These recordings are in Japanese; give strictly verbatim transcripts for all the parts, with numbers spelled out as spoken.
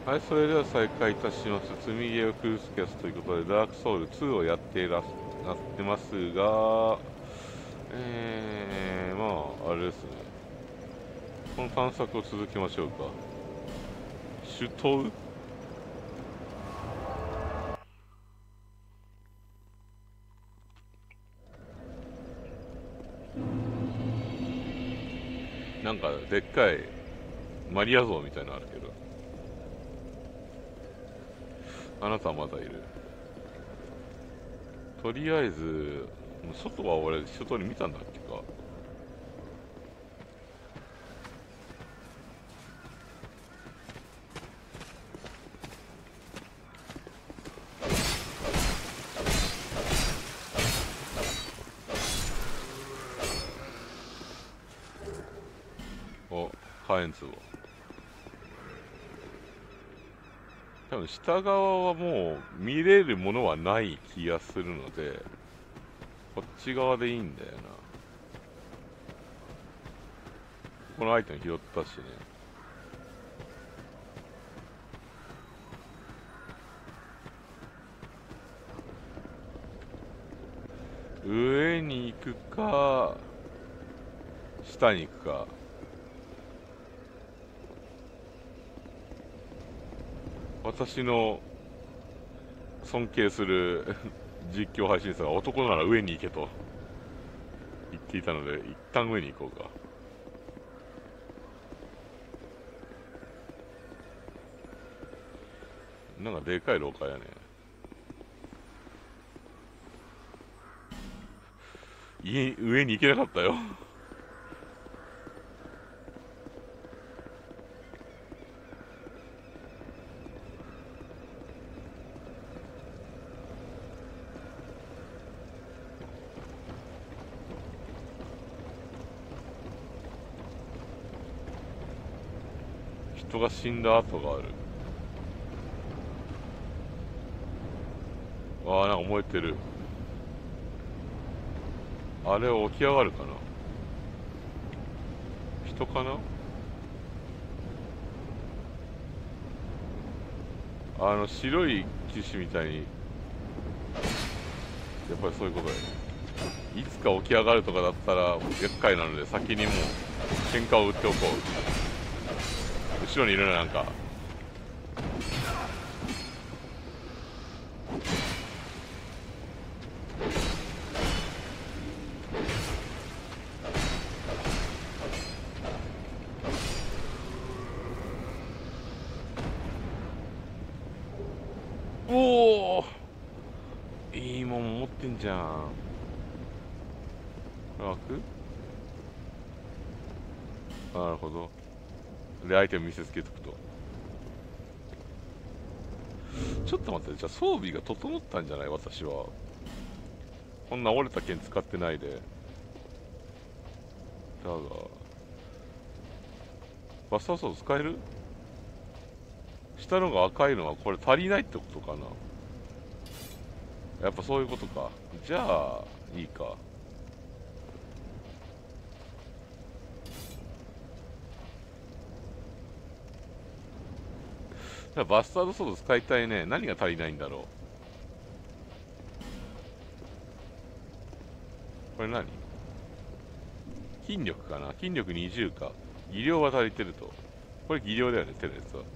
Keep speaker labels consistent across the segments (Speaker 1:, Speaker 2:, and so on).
Speaker 1: はい、それでは再開いたします。積みゲーをクルスキャスということで、ダークソウルツーをやっていらっなってますが、えー、まあ、あれですね。この探索を続けましょうか。首都なんか、でっかいマリア像みたいなのあるけど、あなたはまだいる。とりあえず、外は俺、一通り見たんだっけか。お、火炎壺。多分下側はもう見れるものはない気がするので、こっち側でいいんだよな。このアイテム拾ったしね。上に行くか、下に行くか。私の尊敬する実況配信者が男なら上に行けと言っていたので、一旦上に行こうか。なんかでかい廊下やね。家、上に行けなかったよ。人が死んだ跡がある。ああ、なんか燃えてる。あれ起き上がるかな。人かな。あの白い騎士みたいに、やっぱりそういうことだよね。いつか起き上がるとかだったら厄介なので、先にもう喧嘩を打っておこう。後ろにいるのなんか。おお、いいもん持ってんじゃん。これ開く。なるほど。で、アイテム見せつけとくと。ちょっと待って、じゃあ装備が整ったんじゃない？私は。こんな折れた剣使ってないで。だが、バスターソード使える？下のが赤いのはこれ足りないってことかな。やっぱそういうことか。じゃあ、いいか。じゃあバスタードソード使いたいね。何が足りないんだろう。これ何？筋力かな。筋力にじゅうか。技量は足りてると。これ技量だよね、手のやつは。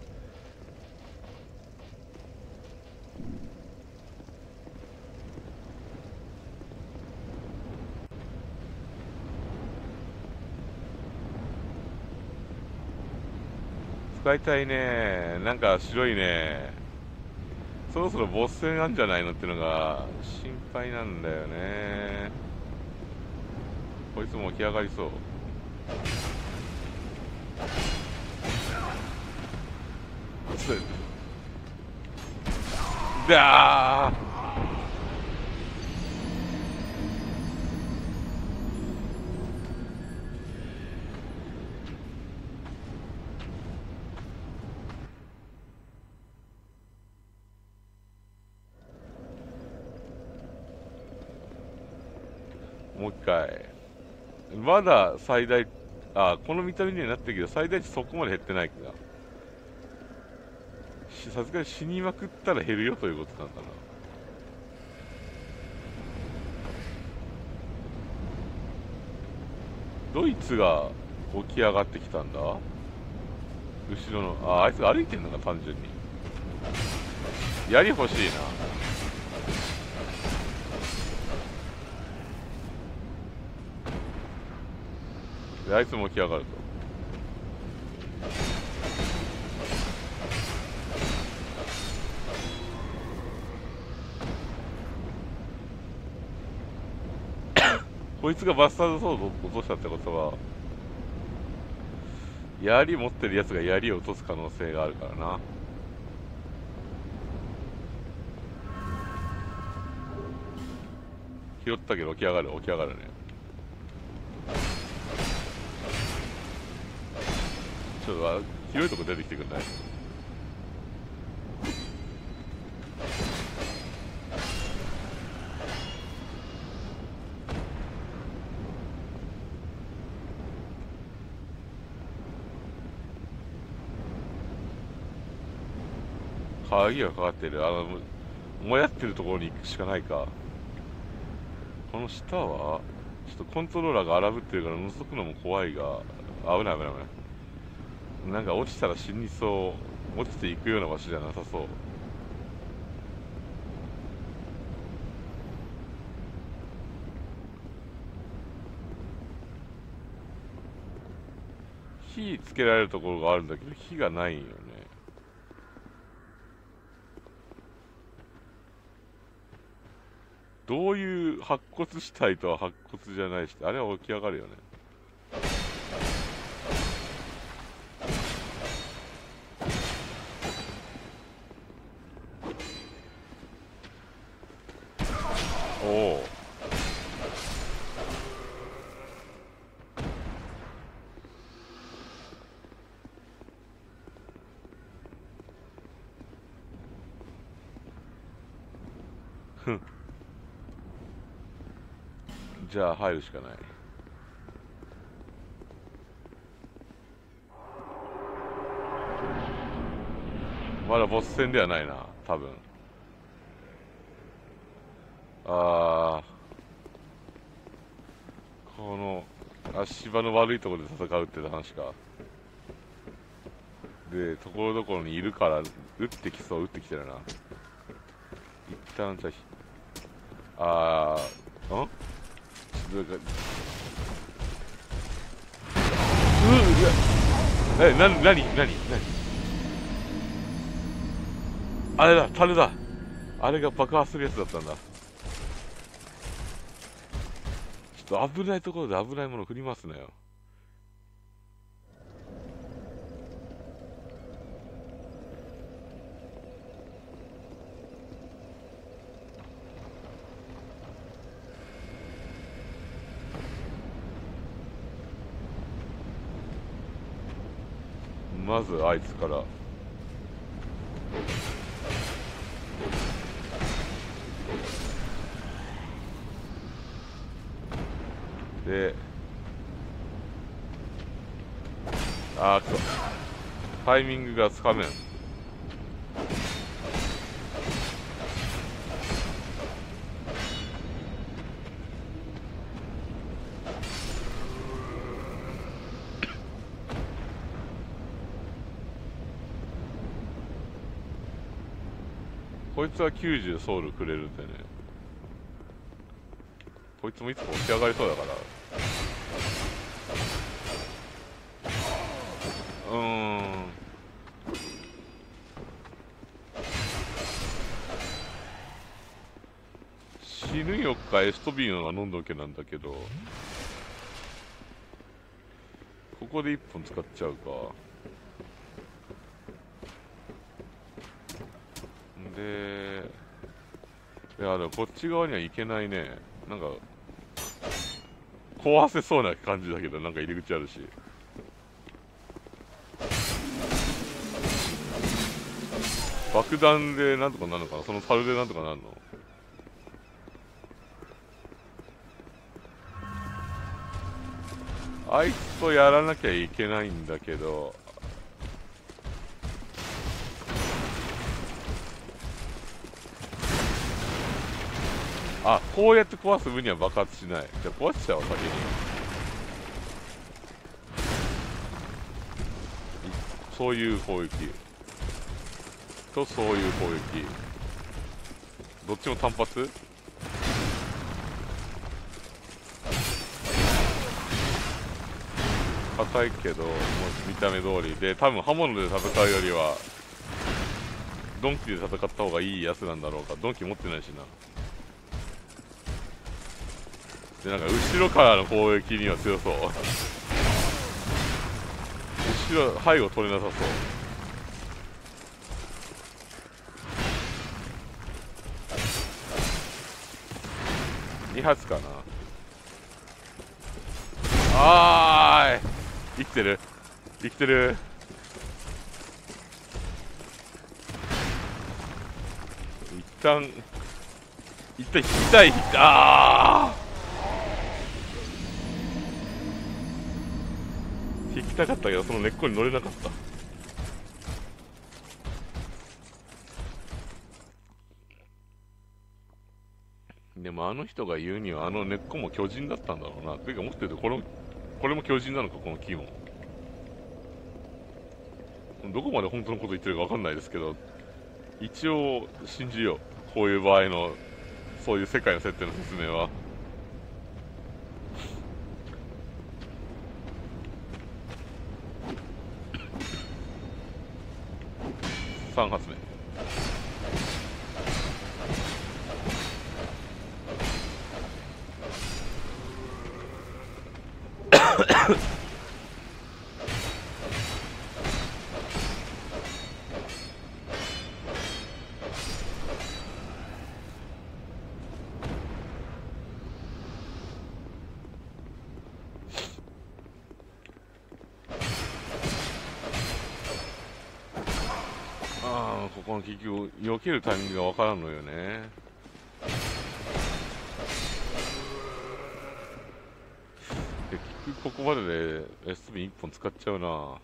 Speaker 1: 使いたいね。なんか白いね。そろそろボス戦なんじゃないのってのが心配なんだよね。こいつも起き上がりそう。だー、もう一回。まだ最大、あ、この見た目にはなってるけど、最大値そこまで減ってないか。 さすがに死にまくったら減るよということなんだな。ドイツが起き上がってきたんだ。後ろの、あ、あいつが歩いてんのか、単純に。槍欲しいな。で、あいつも起き上がると。こいつがバスタードソードを落としたってことは、槍持ってるやつが槍を落とす可能性があるからな。拾ったけど起き上がる、起き上がるね。ちょっと広いとこ出てきてくんない？鍵がかかってる。あの、もやってるところに行くしかないか。この下は、ちょっとコントローラーが荒ぶってるから覗くのも怖いが、危ない危ない危ない。なんか落ちたら死にそう。落ちていくような場所じゃなさそう。火つけられるところがあるんだけど、火がないよね。どういう白骨死体とは白骨じゃないし、あれは起き上がるよね。おお。ふん。じゃあ入るしかない。まだボス戦ではないな、多分。あー、この足場の悪いところで戦うって話か。で、ところどころにいるから、撃ってきそう、撃ってきてるな。一旦じゃあ、あー、んちょっと、ううえ、な、なになになにあれだ、樽だ。あれが爆発するやつだったんだ。ちょっと危ないところで危ないもの振りますなよ。まずあいつから。で、あーくそ。タイミングがつかめん。こいつはきゅうじゅうソウルくれるんでね。こいつもいつも起き上がりそうだから。うーん。死ぬよっか、エストビーンは飲んどけなんだけど。ここでいっぽん使っちゃうか。で、いや、でもこっち側には行けないね。なんか、壊せそうな感じだけど、なんか入り口あるし。爆弾でなんとかなるのかな、その樽でなんとかなるの。あいつとやらなきゃいけないんだけど、 あ、こうやって壊す分には爆発しない。じゃあ壊しちゃおう、先に。そういう攻撃とそういう攻撃、どっちも単発。硬いけどもう見た目通りで、多分刃物で戦うよりはドンキで戦った方がいいやつなんだろうか。ドンキ持ってないしな。でなんか後ろからの攻撃には強そう。後ろ背後取れなさそう。に発かな。あーい、生きてる生きてる。一旦一旦引きたい。引きたあー引きたかったけどその根っこに乗れなかった。でもあの人が言うにはあの根っこも巨人だったんだろうな。ていうかもっと言うとこれもこれも巨人なのか、この木も。どこまで本当のこと言ってるか分かんないですけど、一応信じよう、こういう場合のそういう世界の設定の説明は。さん発目。ああ、ここの結局避けるタイミングが分からんのよね。で結局ここまででエスビーいっぽん使っちゃうな。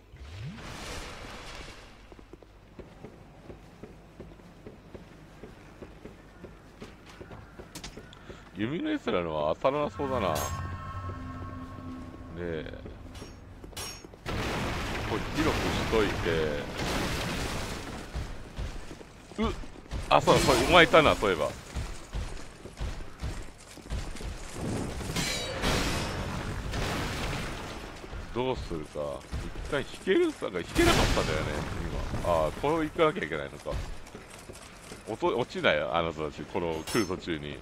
Speaker 1: 弓のエスラのは当たらなそうだな。でこれ広くしといて、うっ、あ、そうだ、そう、お前いたな、そういえば。どうするか。一回引けるさが引けなかったんだよね、今。ああ、これ行かなきゃいけないのか。落と落ちないよ、あの人たち、この来る途中に。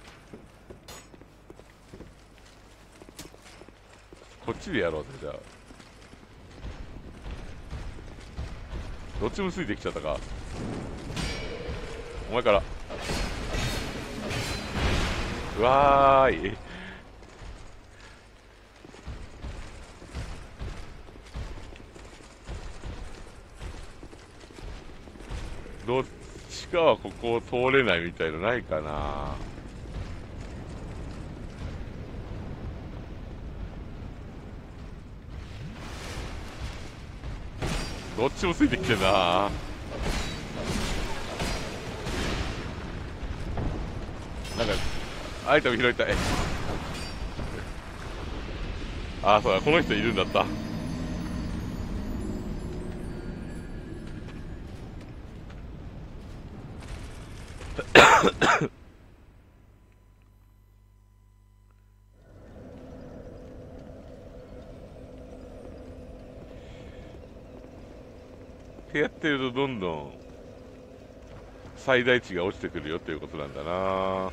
Speaker 1: こっちでやろうぜ、じゃあ。どっちもついてきちゃったか。お前から。うわーい。どっちかはここを通れないみたいのないかな。どっちもついてきてんな。なんかアイテム拾いたい。ああ、そうだ、この人いるんだった。ってやってるとどんどん最大値が落ちてくるよっていうことなんだな。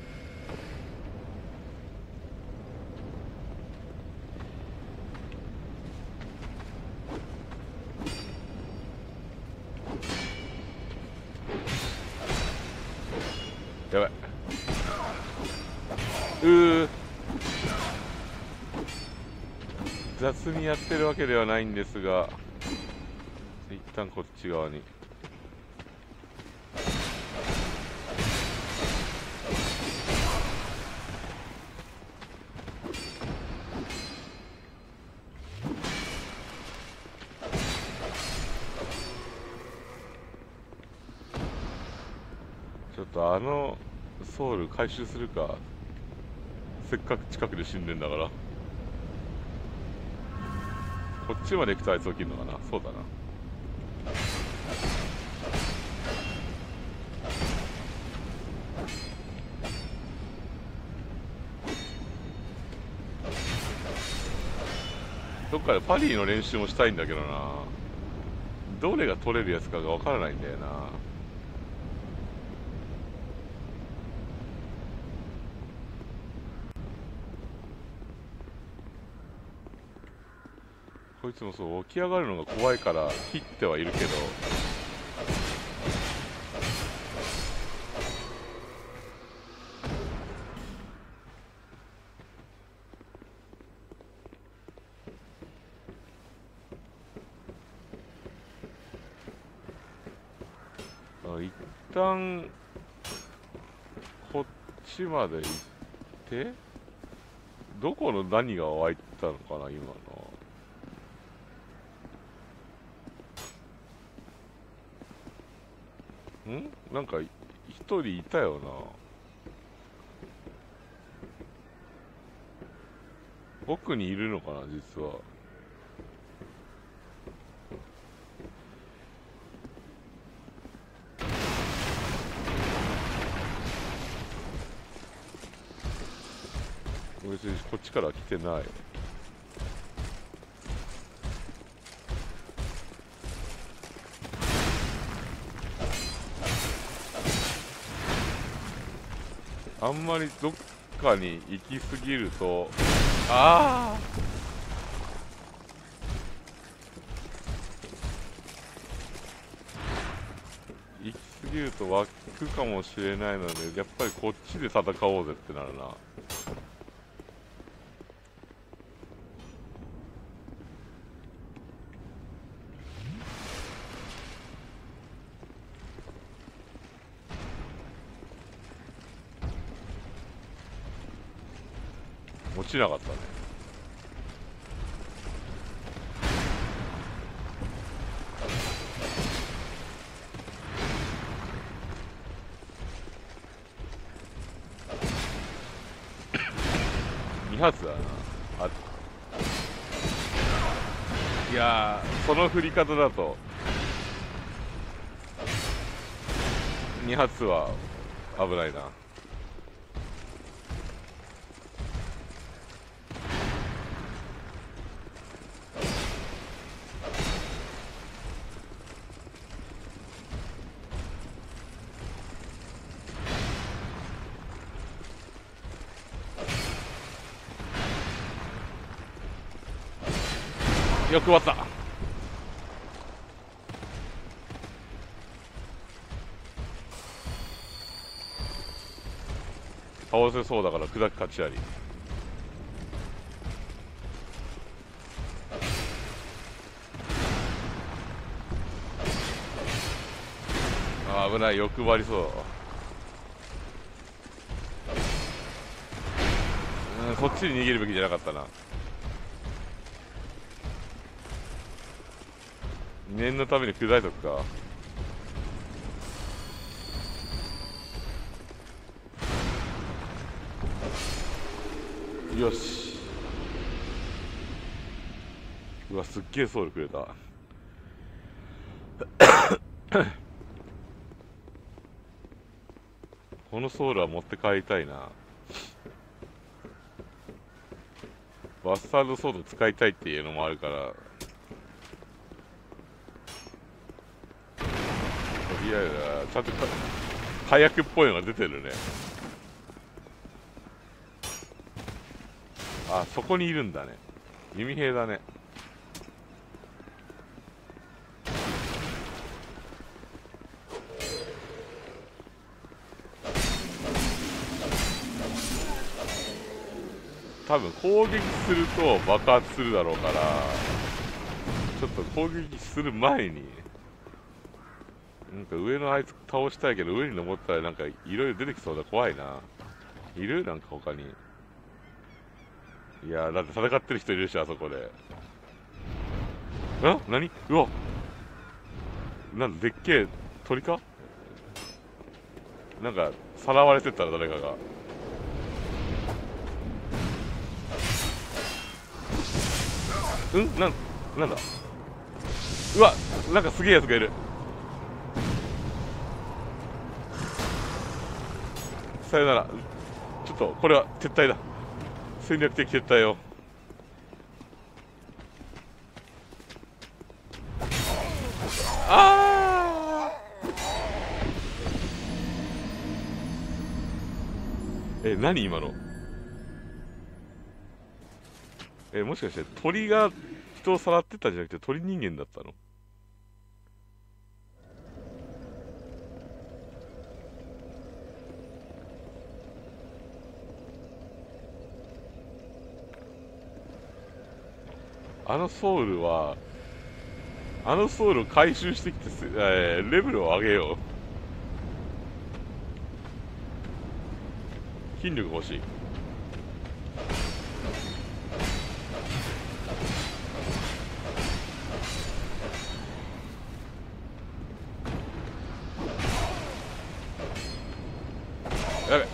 Speaker 1: やばい。うー雑にやってるわけではないんですが、一旦こっち側に。ちょっとあのソウル回収するか。 せっかく近くで死んでんだから。こっちまで行くとあいつ起きるのかな。そうだな。どっかでパリーの練習もしたいんだけどな。どれが取れるやつかがわからないんだよな。こいつもそう起き上がるのが怖いから切ってはいるけど、あ、一旦こっちまで行ってどこの何が湧いたのかな今の。んなんか一人いたよな。奥にいるのかな実は。別にこっちから来てない。あんまりどっかに行き過ぎると、ああ行き過ぎると湧くかもしれないので、やっぱりこっちで戦おうぜってなるな。落ちなかったね。に発だな。あ、いやー、その振り方だとに発は危ないな。よく終わった。倒せそうだから砕く勝ちあり。あー危ない、欲張りそう。うん、そっちに逃げるべきじゃなかったな。念のために砕いとくか。よし。うわ、すっげえソウルくれた。このソウルは持って帰りたいな。バスタードソード使いたいっていうのもあるから、とりあえずちゃんと火薬っぽいのが出てるね。あ、そこにいるんだね。弓兵だね。多分攻撃すると爆発するだろうから、ちょっと攻撃する前に、なんか上のあいつ倒したいけど、上に登ったらなんかいろいろ出てきそうだ。怖いな。いるなんか他に。いやー、だって戦ってる人いるし、あそこで。あ、何うわ、なんだ、でっけえ鳥か。なんかさらわれてったら誰かが。 うんなん、なんだ、うわ、なんかすげえやつがいる。さよなら。ちょっとこれは撤退だ。戦略的撤退よ。あー、え、何今の。え、もしかして鳥が人をさらってたんじゃなくて鳥人間だったの。あのソウルは、あのソウルを回収してきてす、えーレベルを上げよう。筋力欲しい。やべ、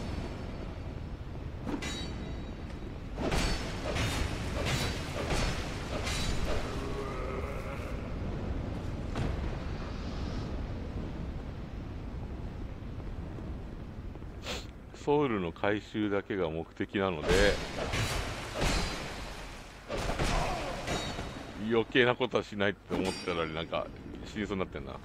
Speaker 1: ソウルの回収だけが目的なので、余計なことはしないって思ってたのになんか死にそうになってんな。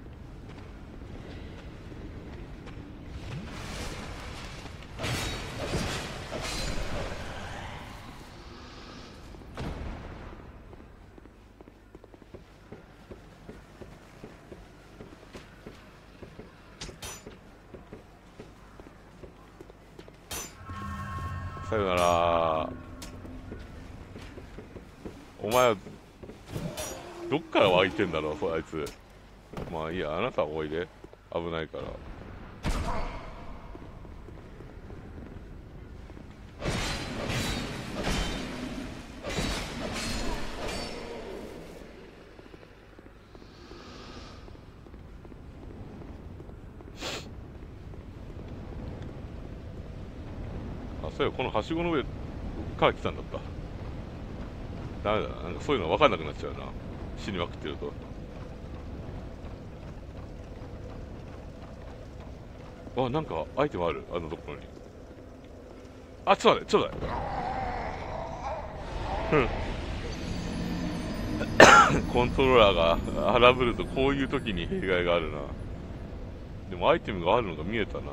Speaker 1: さよなら。お前はどっから湧いてんだろう、そうあいつ。まあいいや、あなたはおいで。危ないから。あ、そういや、このはしごの上から来たんだった。ダメだな、なんかそういうの分かんなくなっちゃうな、死にまくってると。あ、なんかアイテムある、あのところに。あ、ちょっと待って、ちょっと待って。うん。コントローラーが荒ぶるとこういう時に弊害があるな。でもアイテムがあるのが見えたな。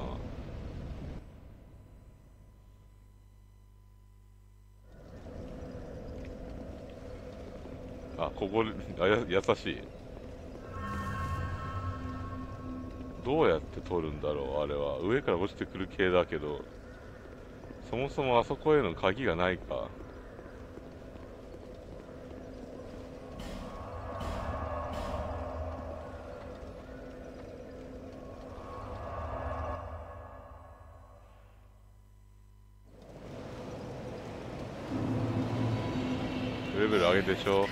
Speaker 1: あ、ここ、あ、や、優しい。どうやって取るんだろう、あれは。上から落ちてくる系だけど、そもそもあそこへの鍵がないか。レベル上げてしょ。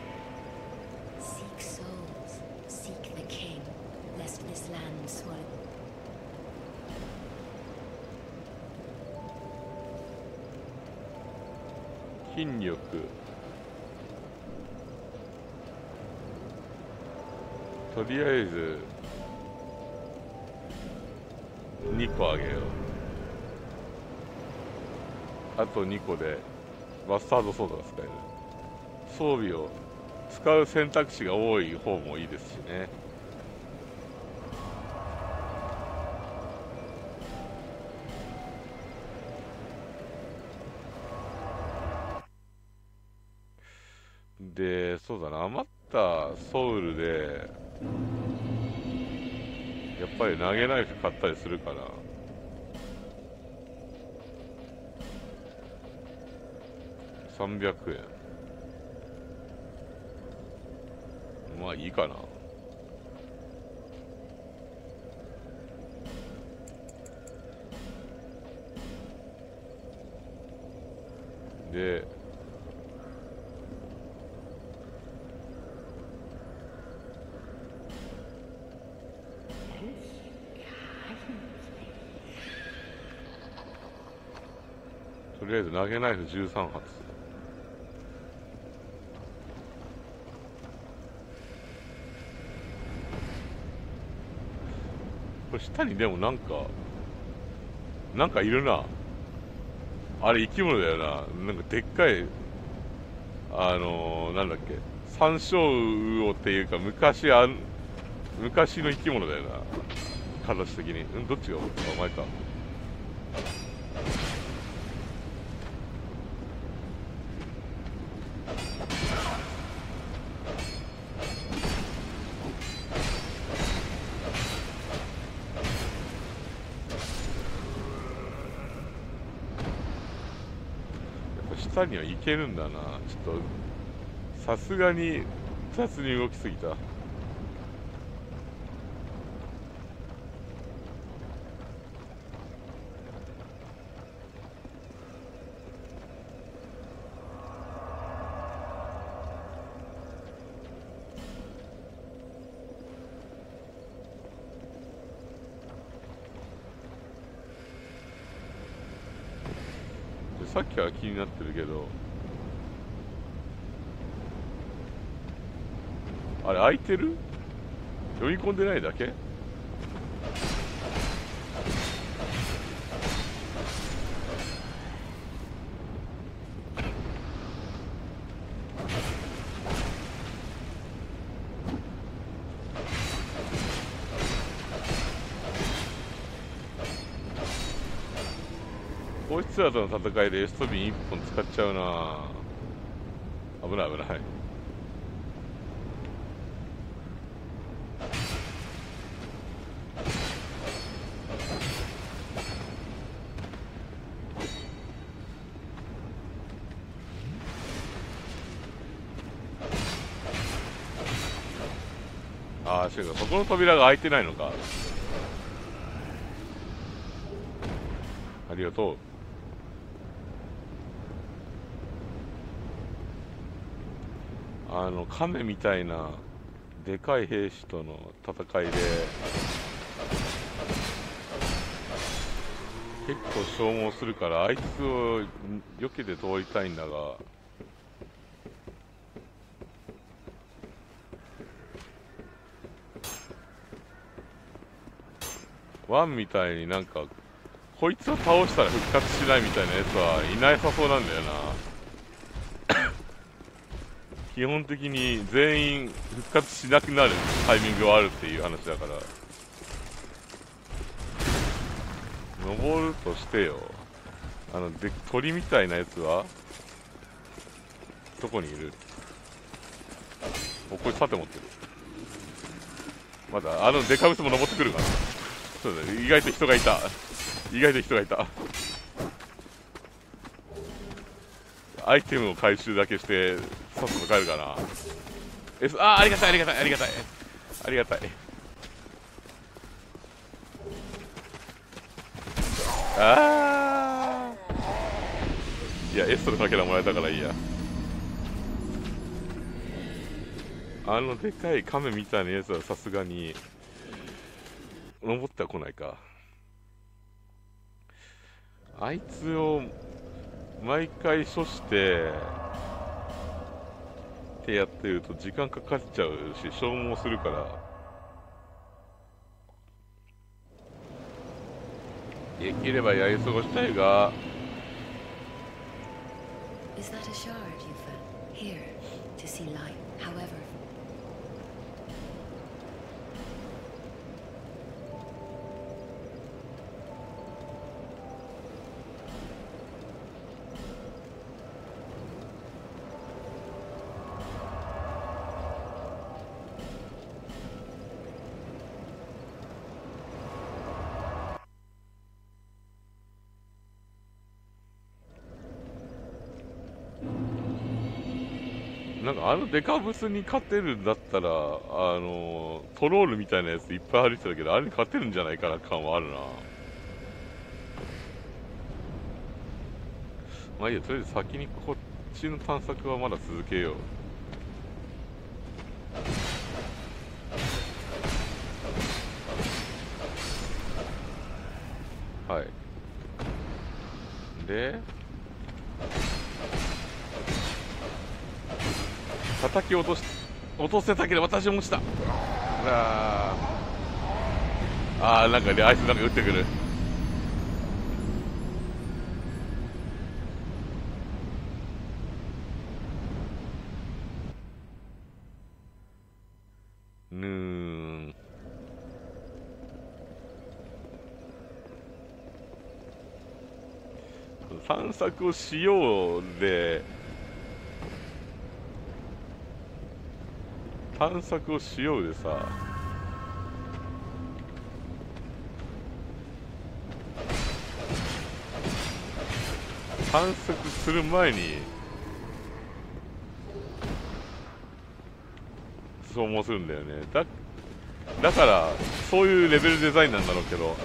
Speaker 1: 筋力。とりあえずにこあげよう。あとにこでバスタードソードが使える。装備を使う選択肢が多い方もいいですしね。で、そうだな、余ったソウルでやっぱり投げナイフ買ったりするかな。さんびゃくえん。まあいいかな。で、とりあえず投げナイフじゅうさん発。 これ下にでもなんかなんかいるな。あれ生き物だよな。なんかでっかいあのー、なんだっけ、山椒魚っていうか昔あん昔の生き物だよな、形的に。うんどっちがお前か。下には行けるんだな。ちょっとさすがに雑に動きすぎた。さっきは気になってるけど、あれ開いてる？読み込んでないだけ？こいつらとの戦いでエストビンいっぽん使っちゃうな。危ない危ない。ああ、違うか、そこの扉が開いてないのか。ありがとう。あの亀みたいなでかい兵士との戦いで結構消耗するから、あいつを避けて通りたいんだが、ワンみたいになんかこいつを倒したら復活しないみたいなやつはいないさそうなんだよな。基本的に全員復活しなくなるタイミングはあるっていう話だから。登るとしてよ、あので鳥みたいなやつはどこにいる？お、こいつ盾持ってる。まだあのデカブスも登ってくるから。そうだね、意外と人がいた。意外と人がいた。アイテムを回収だけしてさっさと帰るかな。え、あー、ありがたいありがたいありがたいありがたい。あー、いやエストのかけらもらえたからいいや。あのでかい亀みたいなやつはさすがに登っては来ないか。あいつを毎回処してってやってると時間かかっちゃうし消耗するから、できればやり過ごしたいが。
Speaker 2: Is that a shard you found? Here, to see light, however.
Speaker 1: なんかあのデカブスに勝てるんだったら、あのトロールみたいなやついっぱい歩いてたけど、あれに勝てるんじゃないかな感はあるな。まあいいや、とりあえず先にこっちの探索はまだ続けよう。はい。で叩き落とし落とせたけど私も落ちた。あああ、なんかね、あいつなんか撃ってくる。ぬーん。探索をしようで、探索をしようでさ、探索する前に消耗するんだよね。だだからそういうレベルデザインなんだろうけど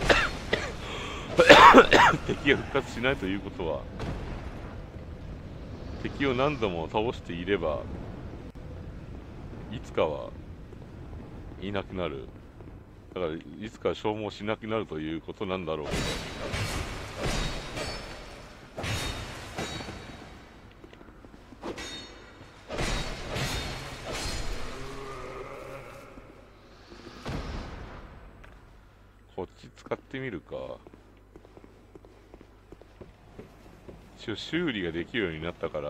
Speaker 1: 敵が復活しないということは、敵を何度も倒していればいつかはいなくなる。だからいつか消耗しなくなるということなんだろうけど、こっち使ってみるか。一応修理ができるようになったから、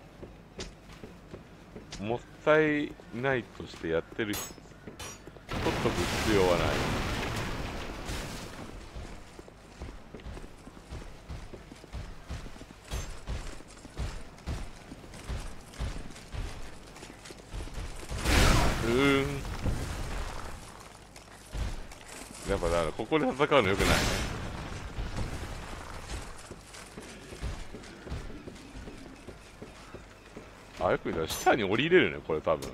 Speaker 1: もったいないとしてやってる人、取っとく必要はない。うーん。やっぱだからここで戦うのよくないね。あ、よく見たら下に降りれるね、これ多分。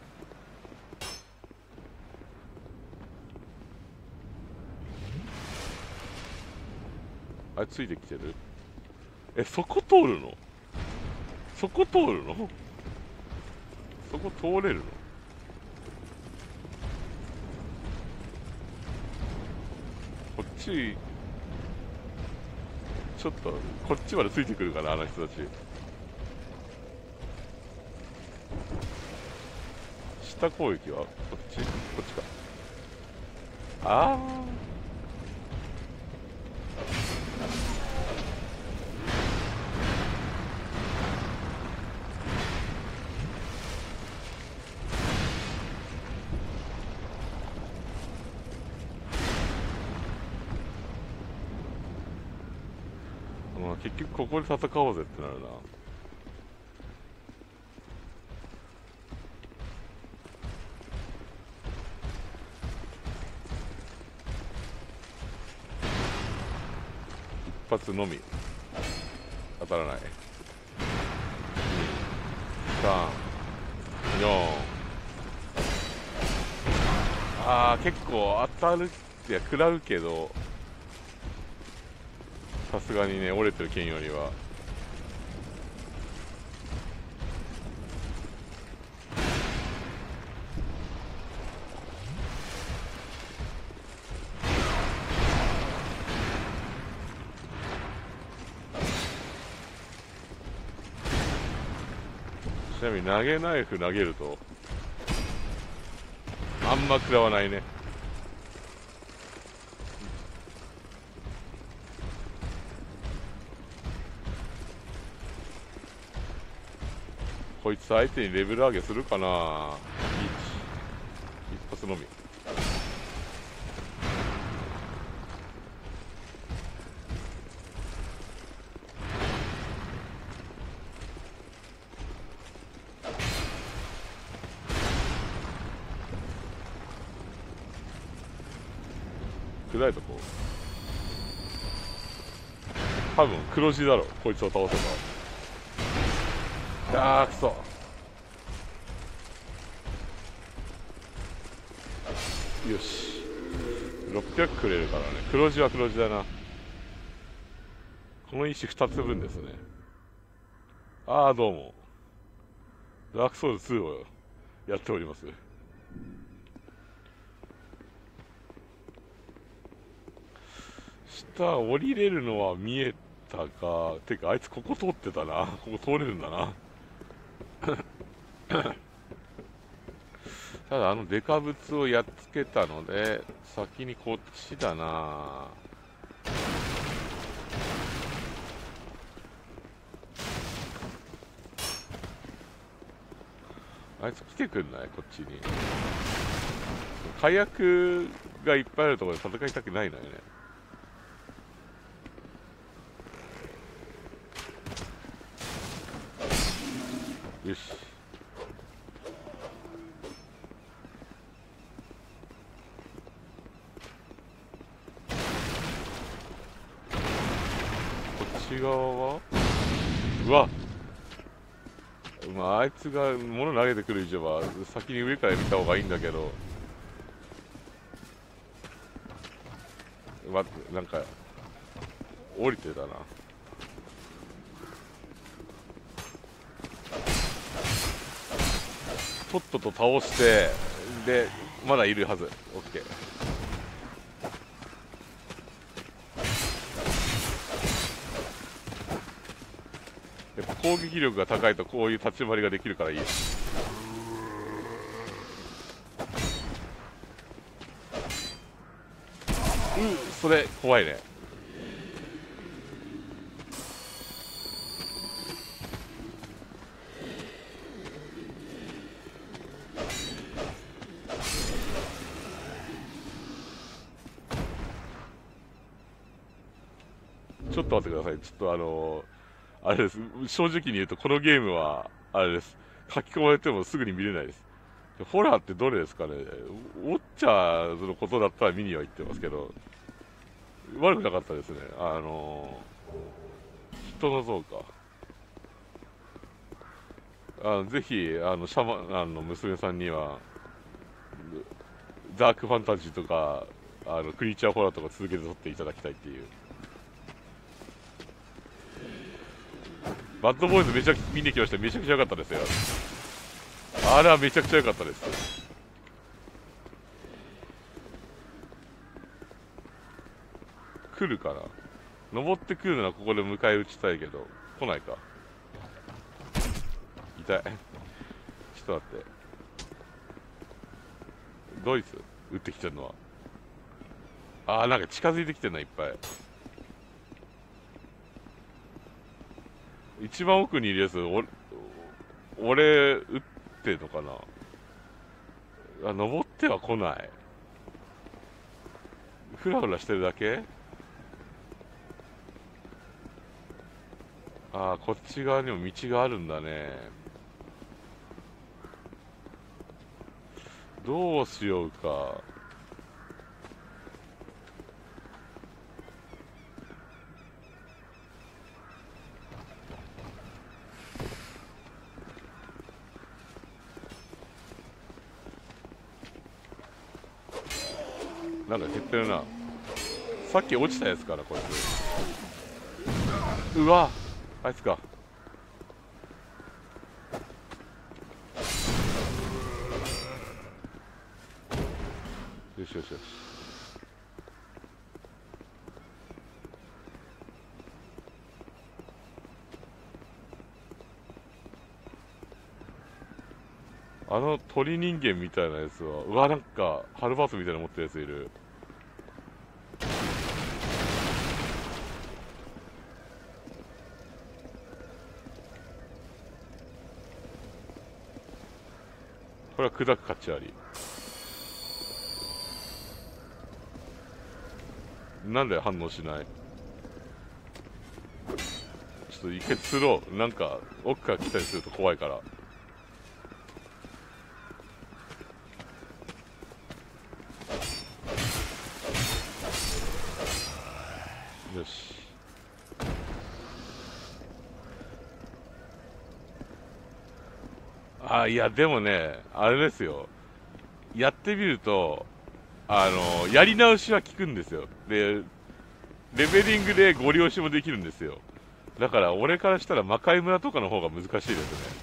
Speaker 1: あれついてきてる。え、そこ通るの？そこ通るの？そこ通れるの？こっち、ちょっと、こっちまでついてくるかな、あの人たち。下攻撃はこっち？こっちか。ああ。まあ、結局ここで戦おうぜってなるな。一発のみ当たらない。に、さん、よん。ああ、結構当たる、いや食らうけど、さすがにね、折れてる剣よりは。ちなみに投げナイフ投げるとあんま食らわないね。こいつ相手にレベル上げするかな。いち、一発のみ。砕いとこう。多分黒字だろ、こいつを倒せば。あーくそ。よし、ろっぴゃくくれるからね。黒字は黒字だな。この石ふたつぶんですね。ああ、どうも。ダークソウルツーをやっております。下降りれるのは見えたか。てか、あいつここ通ってたな。ここ通れるんだな。 ただあのデカブツをやっつけたので先にこっちだな。あいつ来てくんないこっちに。火薬がいっぱいあるところで戦いたくないのよね。よし。こっち側はうわっ、まあ、あいつが物投げてくる以上は先に上から見た方がいいんだけど、ま、なんか降りてたな。とっとと倒して、でまだいるはず。オッケー。やっぱ攻撃力が高いとこういう立ち回りができるからいい。うん、それ怖いね。ちょっと待ってください。ちょっとあのー、あれです。正直に言うとこのゲームはあれです。書き込まれてもすぐに見れないです。ホラーってどれですかね。ウォッチャーズのことだったら見には行ってますけど、悪くなかったですね。あのー、人の像か。あのぜひあのシャマあの娘さんにはダークファンタジーとかあのクリーチャーホラーとか続けて撮っていただきたいっていう。バッドボーイズめちゃくちゃ見に来ました。めちゃくちゃ良かったですよ。あれはめちゃくちゃ良かったです。来るかな。登ってくるならここで迎え撃ちたいけど来ないか。痛い。ちょっと待って。ドイツ撃ってきてるのは。あー、なんか近づいてきてるな、いっぱい。一番奥にいるやつ、俺、俺、撃ってんのかな。あ、登っては来ない。ふらふらしてるだけ。ああ、こっち側にも道があるんだね。どうしようか。なんか減ってるな。さっき落ちたやつからこいつ。うわ、あいつか。よしよしよし。あの鳥人間みたいなやつは、うわ、なんかハルバースみたいなの持ってるやついる。これは砕く価値あり。なんで反応しない。ちょっと一回釣ろう。なんか奥から来たりすると怖いから。よし。あ、いやでもね、あれですよ。やってみるとあのやり直しは効くんですよ。でレベリングでご利用しもできるんですよ。だから俺からしたら魔界村とかの方が難しいですね。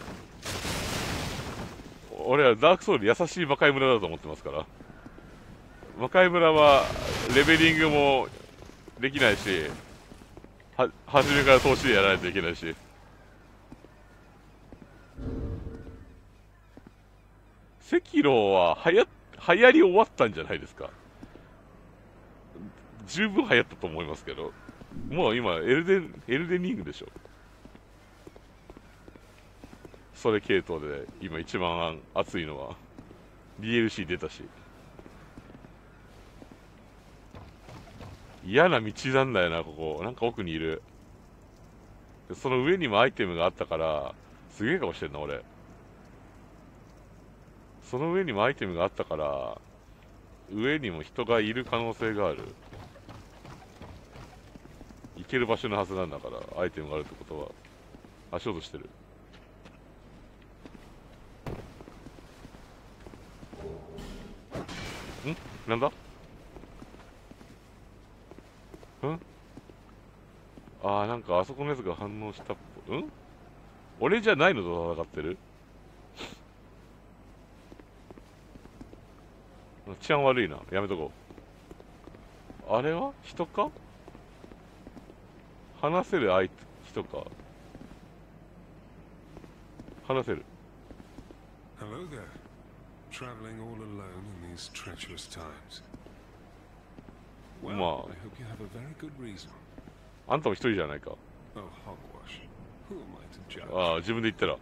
Speaker 1: 俺はダークソウル優しい魔界村だと思ってますから。魔界村はレベリングもできないし、は初めから投資でやらないといけないし、 赤狼ははや流行り終わったんじゃないですか。十分流行ったと思いますけど、もう今エルデンエルデンリングでしょ。それ系統で今一番熱いのは ディーエルシー 出たし、嫌な道なんだよな、ここ。なんか奥にいる。でその上にもアイテムがあったから、すげえ顔してんな、俺。その上にもアイテムがあったから、上にも人がいる可能性がある。行ける場所のはずなんだから、アイテムがあるってことは。足音してる。んなんだんあー、なんかあそこのやつが反応したっぽい。ん俺じゃないのと戦ってる。治安悪いな。やめとこう。あれは人か。話せる相手、人か。話せる。
Speaker 3: Hello there. Traveling all alone in these treacherous times. Well,
Speaker 1: ま
Speaker 3: I hope you have a very good reason.
Speaker 1: あ、あんたも一人じゃないか。
Speaker 3: Oh, hogwash. Who am I to judge?
Speaker 1: ああ、自分で言ったら。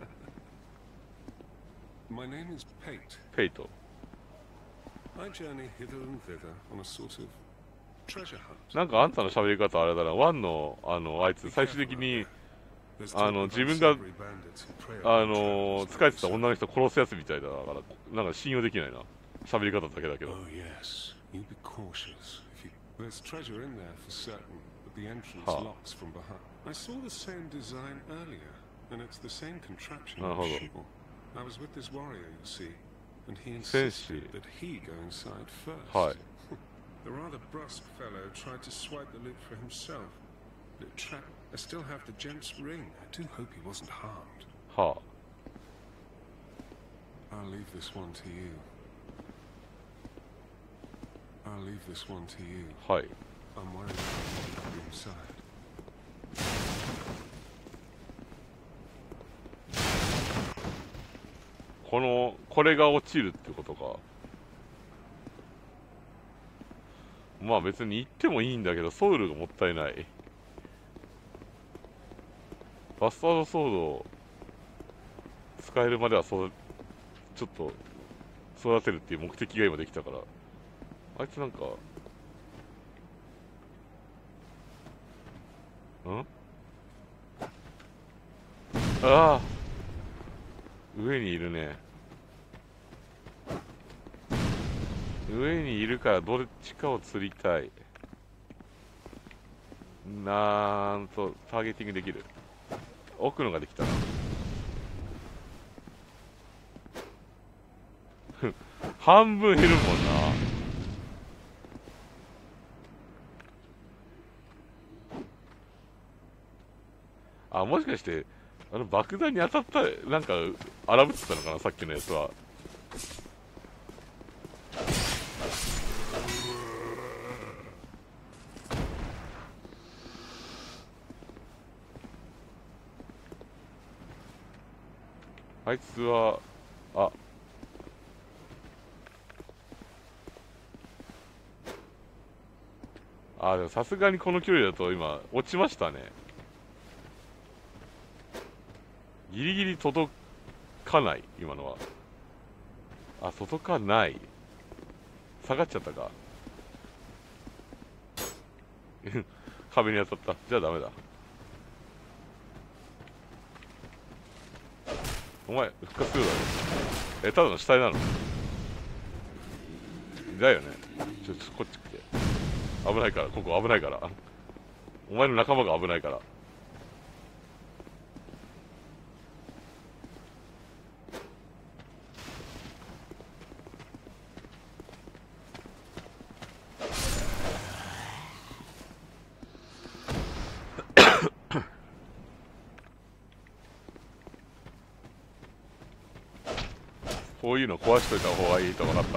Speaker 3: My name is Pate.
Speaker 1: ペイト。
Speaker 3: I journey hither and thither on a sort of treasure hunt.
Speaker 1: なんかあんたの喋り方あれだな。ワンの、あの、あいつ、最終的に、
Speaker 3: There's
Speaker 1: あ
Speaker 3: talk
Speaker 1: の、
Speaker 3: of
Speaker 1: 自分が、
Speaker 3: unsavory bandits who prey
Speaker 1: あ
Speaker 3: upon
Speaker 1: の、
Speaker 3: travelers
Speaker 1: 疲れてた
Speaker 3: like
Speaker 1: 女の人殺すやつみたいだから、なんか信用できないな。喋り方だけだけ
Speaker 3: yourself.
Speaker 1: ど。
Speaker 3: Oh yes, you be cautious. If you... There's treasure in there for certain, but the entrance
Speaker 1: Huh.
Speaker 3: locks from behind. I saw the same design earlier, and it's the same contraption.
Speaker 1: Ah,
Speaker 3: I'm
Speaker 1: hold on.
Speaker 3: sure. I was with this warrior, you see, and he
Speaker 1: Senshi.
Speaker 3: insisted that he go inside first.
Speaker 1: Hi.
Speaker 3: The rather brusque fellow tried to swipe the loot for himself, but it trapped. I still have the gent's ring. I do hope he wasn't harmed.
Speaker 1: は
Speaker 3: I'll leave this one to you. I'll leave this one to you.
Speaker 1: あ、はい。
Speaker 3: I'm worried about you inside.
Speaker 1: この、これが落ちるってことか。まあ別に行ってもいいんだけど、ソウルがもったいない。バスタードソードを使えるまではそう、ちょっと育てるっていう目的が今できたから。あいつなんか、んああ、上にいるね。上にいるからどっちかを釣りたい。なんとターゲティングできる。奥のができたな。半分減るもんな。あ、もしかしてあの爆弾に当たったなんか荒ぶってたのかな、さっきのやつは。あいつは、あ、あ、でもさすがにこの距離だと今、落ちましたね。ギリギリ届かない、今のは。あ、届かない。下がっちゃったか。壁に当たった。じゃあダメだ。お前、復活するだろ。え、ただの死体なの？だよね。ちょっとこっち来て。危ないから、ここ危ないから。お前の仲間が危ないから。こういうの壊しといた方がいいと分かった。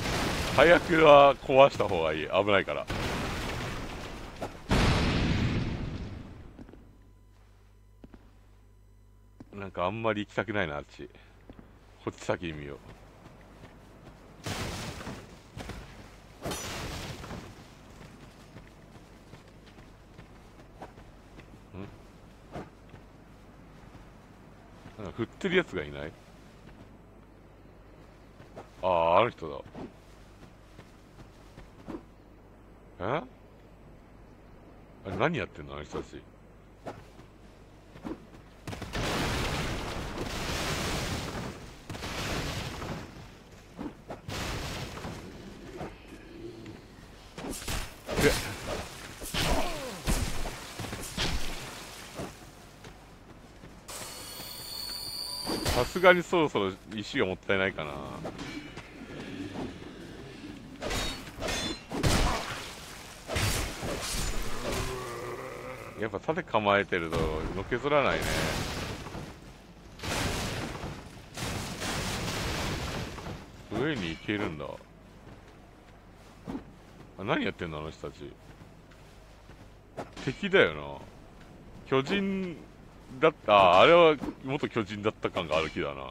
Speaker 1: 早くは壊した方がいい。危ないから。 なんかあんまり行きたくないな、あっち。こっち先に見よう。んなんか振ってるやつがいない？ああ、あの人だ。えあれ何やってんのあの人たち。でさすがにそろそろ石がもったいないかな。やっぱ盾構えてるとのけぞらないね。上に行けるんだ。あ、何やってんのあの人たち。敵だよな。巨人だった。あ、あれは元巨人だった感がある気だな。あ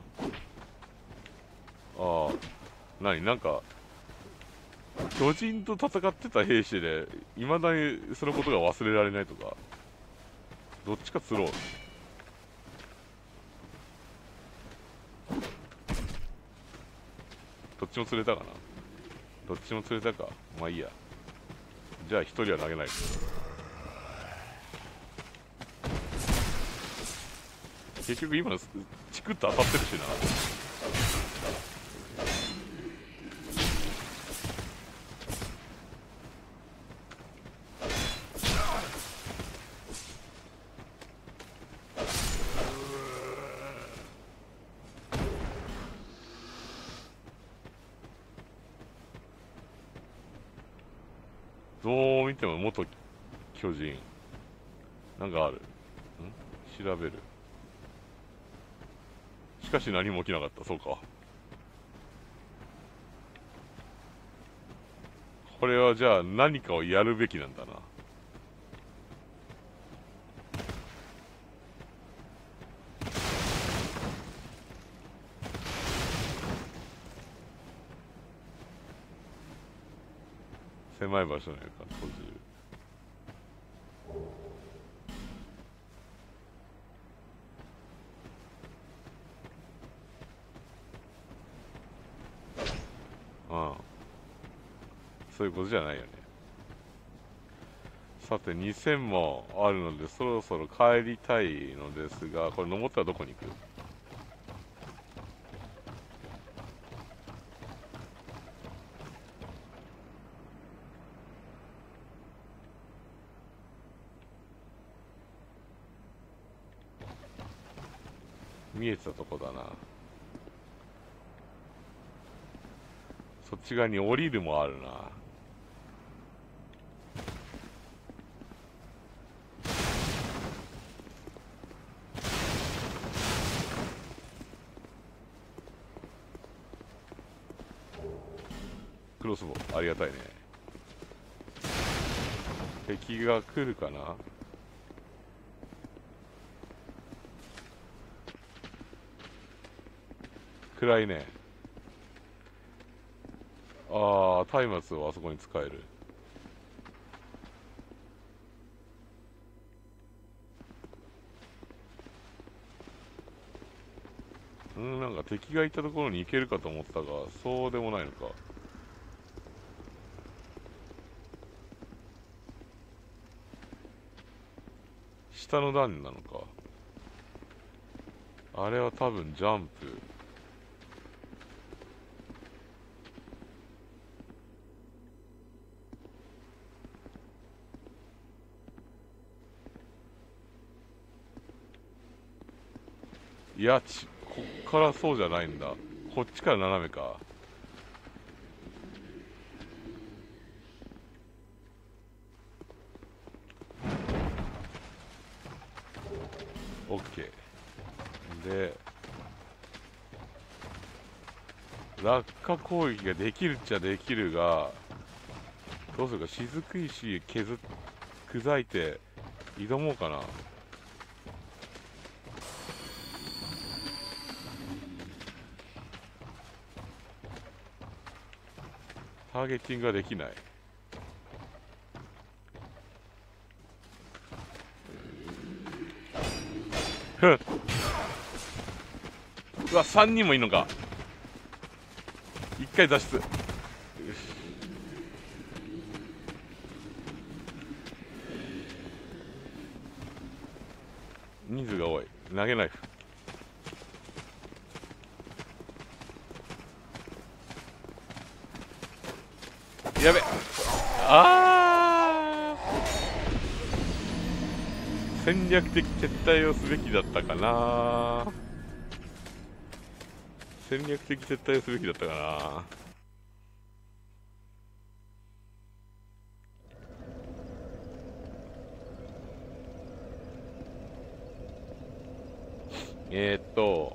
Speaker 1: あ、何なんか巨人と戦ってた兵士でいまだにそのことが忘れられないとか、どっちか釣ろう。どっちも釣れたかな。どっちも釣れたか。まあいいや。じゃあ一人は投げない。結局今のチクッと当たってるしな。どう見ても元巨人。なんかある。ん調べる。しかし何も起きなかった。そうか。これはじゃあ何かをやるべきなんだな。狭い場所にいるから閉じる。ああ、そういうことじゃないよね。さてにせんもあるのでそろそろ帰りたいのですが、これ登ったらどこに行く？見えてたとこだな。そっち側に降りるもあるな。クロスボウありがたいね。敵が来るかな。暗いね。ああ、松明をあそこに使える。うん、なんか敵がいたところに行けるかと思ったが、そうでもないのか。下の段なのか。あれは多分ジャンプ。いや、ち、こっからそうじゃないんだ。こっちから斜めか。オッケー。で、落下攻撃ができるっちゃできるが、どうするか、雫石削っ、砕いて、挑もうかな。 ターゲティングができない。ふん。うわ、さんにんもいるのか。一回脱出。よし。人数が多い。投げナイフ。やべ。あー、戦略的撤退をすべきだったかな。戦略的撤退をすべきだったかな。えーっと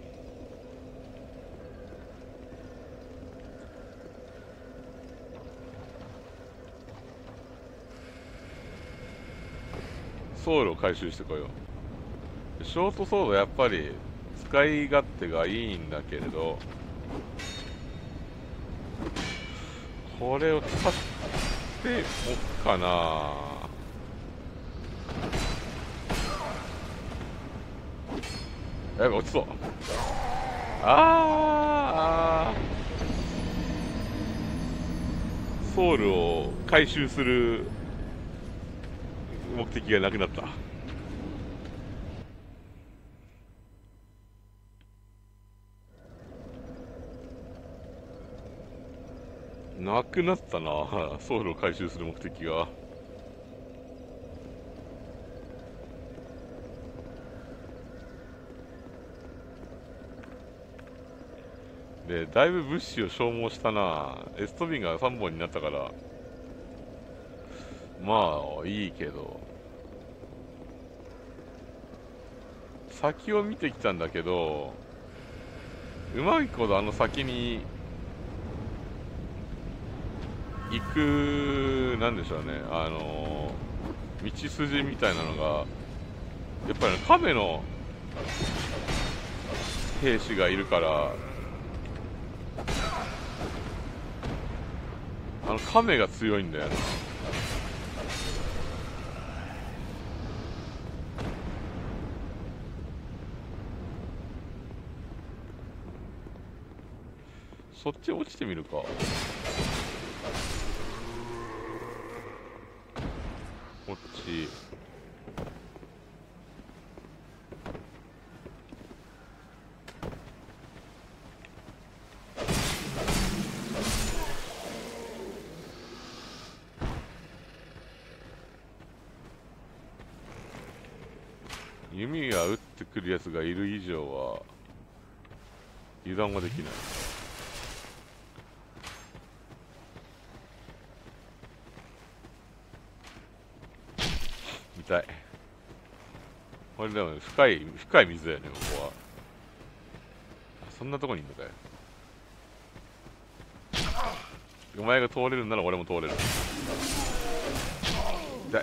Speaker 1: ソウルを回収してこよう。ショートソードやっぱり使い勝手がいいんだけれど、これを使っておくかな。やべ、落ちそう。あー、ソウルを回収する目的がなくなった。なくなったな、ソウルを回収する目的が。で、だいぶ物資を消耗したな。エストビンがさんぼんになったから、まあ、いいけど。先を見てきたんだけど、うまいことあの先に行く、なんでしょうね、あの道筋みたいなのが、やっぱり亀の兵士がいるから、あの亀が強いんだよな。そっち落ちてみるか。こっち。弓が撃ってくるやつがいる以上は油断はできない。痛い。これでも深い深い水だよね、ここは。そんなとこにいんのかよ。お前が通れるなら俺も通れる。痛い。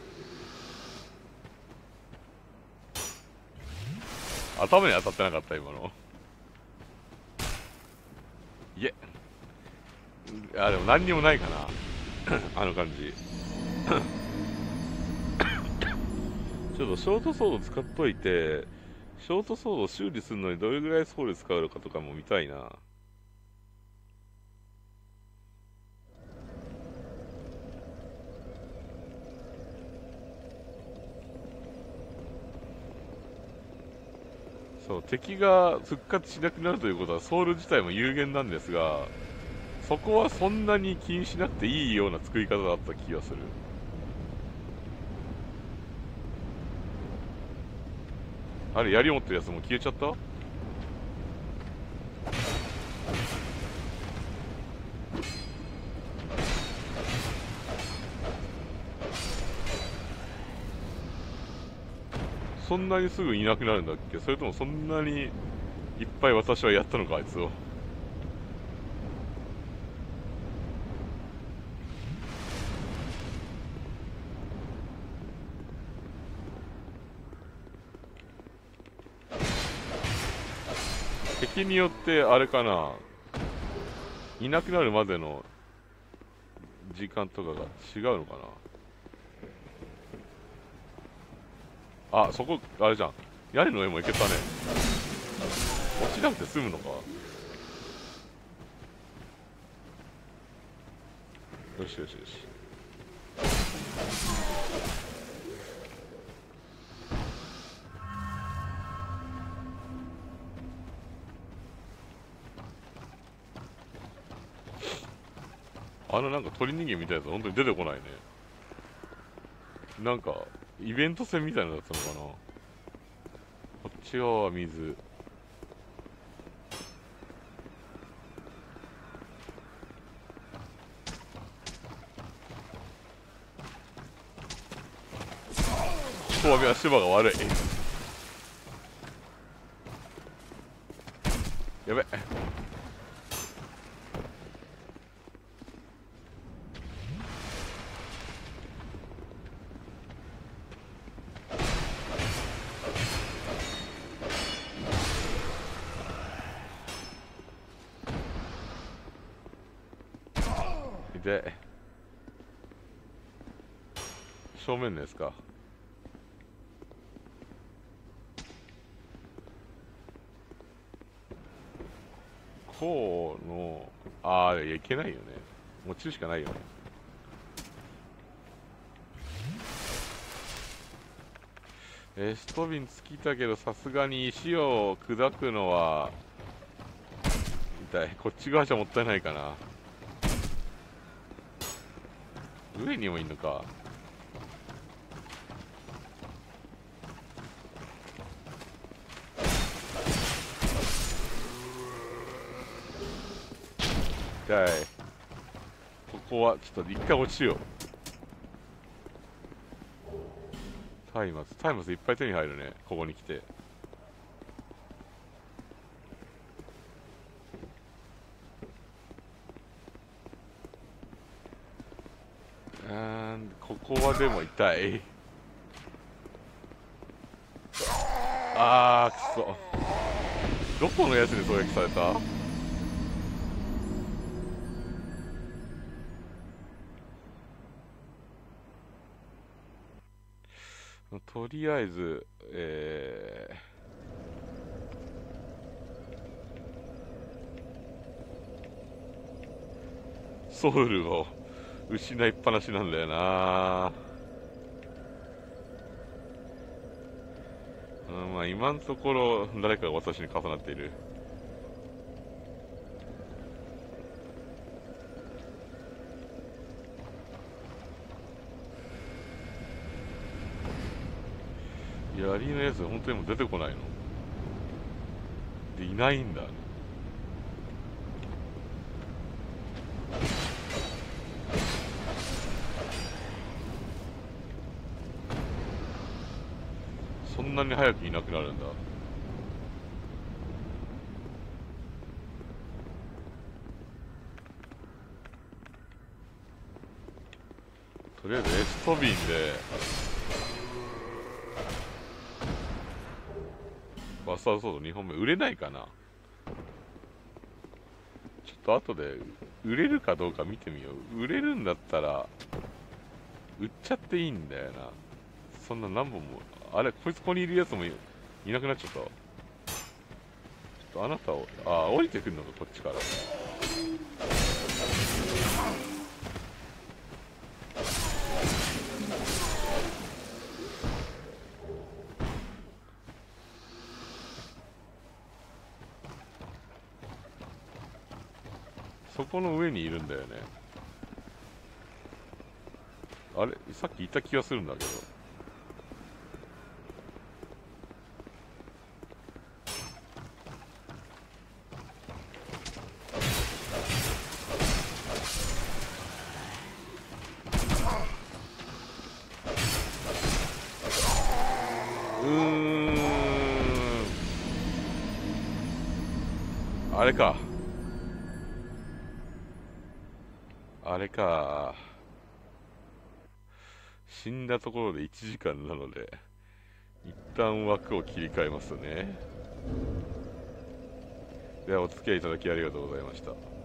Speaker 1: 頭に当たってなかった今の。いえ。あ、でも何にもないかな。あの感じ。ちょっとショートソード使っといて、ショートソードを修理するのにどれぐらいソウル使うのかとかも見たいな。そう、敵が復活しなくなるということはソウル自体も有限なんですが、そこはそんなに気にしなくていいような作り方だった気がする。あれ、槍持ってるやつも消えちゃった？そんなにすぐいなくなるんだっけ？それともそんなにいっぱい私はやったのか、あいつを。敵によってあれかな、いなくなるまでの時間とかが違うのかな。あ、そこあれじゃん、屋根の上も行けたね。落ちなくて済むのか。よしよしよし。あのなんか鳥人間みたいなやつ本当に出てこないね。なんかイベント戦みたいなのだったのかな。こっち側は水。ここは足場が悪い。やべ。で正面のやつか。こうのああ、いけないよね。もう中しかないよね。えー、ストビン尽きたけどさすがに石を砕くのは痛い。こっち側じゃもったいないかな。上にもいんのか。痛い。ここはちょっと一回落ちよう。タイマスタイマスいっぱい手に入るね、ここに来て。うーん、ここはでも痛い。あーくそ。どこのやつに狙撃された。とりあえずえー、ソウルを失いっぱなしなんだよな。うん、まあ今のところ誰かが私に重なっている。槍のやつ本当にもう出てこないので、いないんだ。そんなに早くいなくなるんだ。とりあえずエストビンでバスタードソードにほんめ売れないかな。ちょっと後で売れるかどうか見てみよう。売れるんだったら売っちゃっていいんだよな。そんな何本も。あれ、こいつここにいるやつも い, いなくなっちゃった。ちょっとあなたを、あ、降りてくるのか、こっちから。そこの上にいるんだよね。あれ、さっきいた気がするんだけど。うーん、あれか。あれか。死んだところでいちじかんなので、一旦枠を切り替えますね。ではお付き合いいただきありがとうございました。